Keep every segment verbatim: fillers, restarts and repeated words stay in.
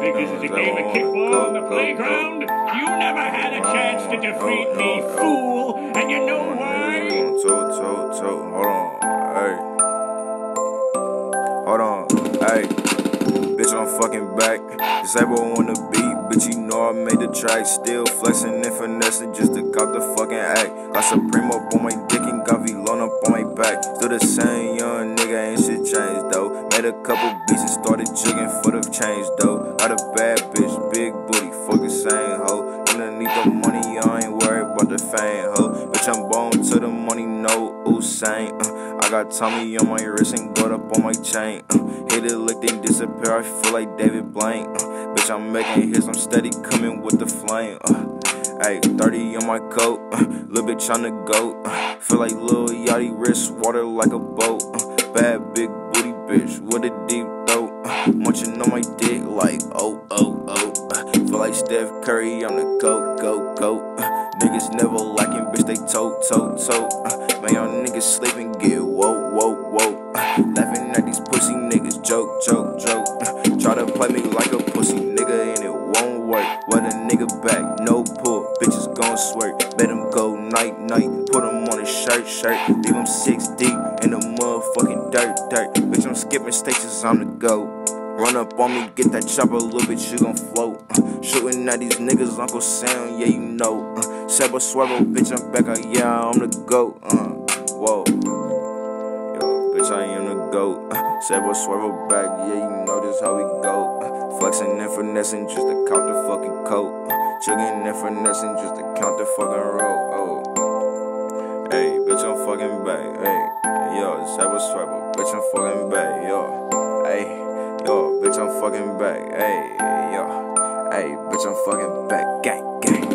because it's a game of kickball on the playground. You never had a chance to defeat me, fool, and you know why? Tote, tote, tote. Hold on, hey. Hold on, hey. Bitch, I'm fucking back. Disable on the beat, bitch, you know I made the track. Still flexing and finessing just to cop the fucking act. Got Supreme up on my dick and got V-Lone up on my back. Still the same young nigga, ain't shit changed though. Made a couple beats and started jigging for the change though. Got a bad bitch, big booty, fuck the same hoe. Underneath the money, I ain't worried about the fame hoe. Bitch, I'm born to the money, no Usain. Uh, I got Tommy on my wrist and gold up on my chain. Uh, hit it, lick, then disappear, I feel like David Blaine. Uh, bitch, I'm making hits, I'm steady coming with the flame. Uh, Ayy, thirty on my coat, uh, lil' bitch on the goat. Uh, feel like Lil Yachty wrist, water like a boat. Uh, bad big booty bitch with a deep throat. Uh, munching on my dick like oh oh oh. Uh, feel like Steph Curry, I'm the goat, goat, goat. Uh, niggas never lacking, bitch, they tote, tote, tote. Uh, man, y'all niggas sleeping, get whoa, whoa, whoa. Uh, laughing at these pussy niggas, joke, joke, joke. Uh, try to play me like a pussy nigga and it won't work. Let a nigga back, no pull, bitches gon' swerve. Bet him go night, night, put him on a shirt, shirt. Leave him six deep in the motherfucking dirt, dirt. Bitch, I'm skipping stations, I'm the go. Run up on me, get that chopper, little bitch, you gon' float. Uh, shooting at these niggas, Uncle Sam, yeah, you know. Uh, Seba Swervo, bitch, I'm back, uh, yeah, I'm the GOAT. Uh, whoa. Yo, bitch, I am the GOAT. Uh, Seba Swervo back, yeah, you know this how we go. Uh, flexing and finessing just to count the fucking coat. Uh, Chugging and finessing just to count the fucking roll. Oh. Hey, bitch, I'm fucking back. Hey, yo, Seba Swervo, bitch, I'm fucking back. Yo, hey. Yo, bitch, I'm fucking back. Hey, yo. Hey, bitch, I'm fucking back. Gang, gang.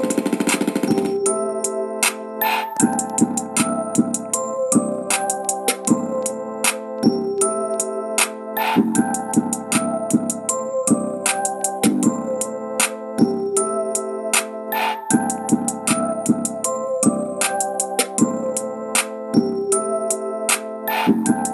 Thank you.